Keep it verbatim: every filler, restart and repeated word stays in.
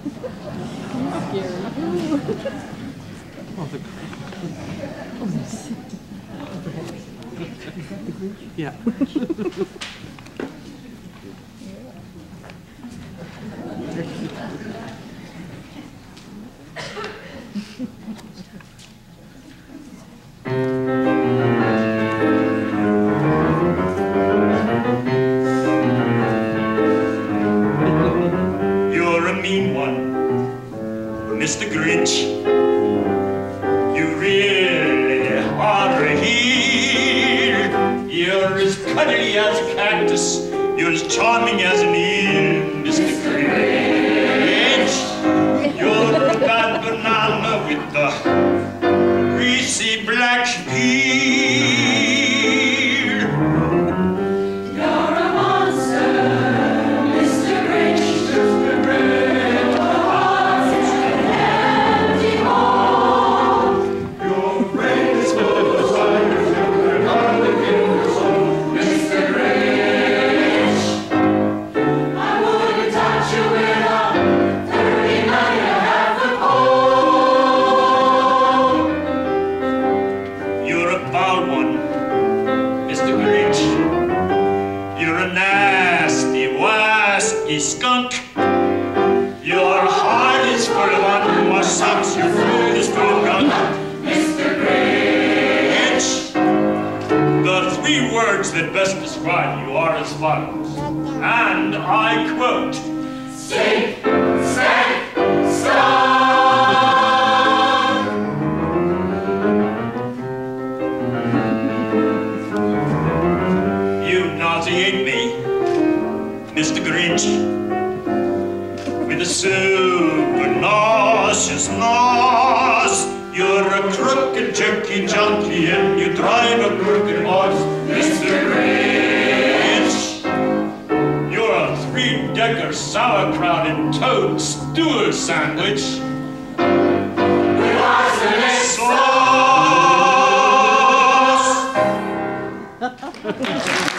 Oh, the yeah. You're a mean one, Mister Grinch. You really are a heel. You're as cuddly as a cactus. You're as charming as an eel, Mister Grinch. You're a bad banana with the greasy black peel. You're a monster, Mister Grinch. Mister Grinch. Heart's an empty hole. Your brain is full of spiders and they're garlic in your soul, Mister Grinch. I wouldn't touch you with a thirty nine and a half foot pole. You're a foul one, Mister Grinch. You're a nasty, wasty skunk. Your heart is full of unwashed socks. Your food is full of gunk, Mister Grinch. The three words that best describe you are as follows, and I quote: Stink, stank, stunk. You nauseate me, Mister Grinch, with a super nauseous nose. You're a crooked, jerky junkie, and you drive a crooked horse, Mister Grinch. You're a three-decker sauerkraut and toad stool sandwich With arsenic sauce.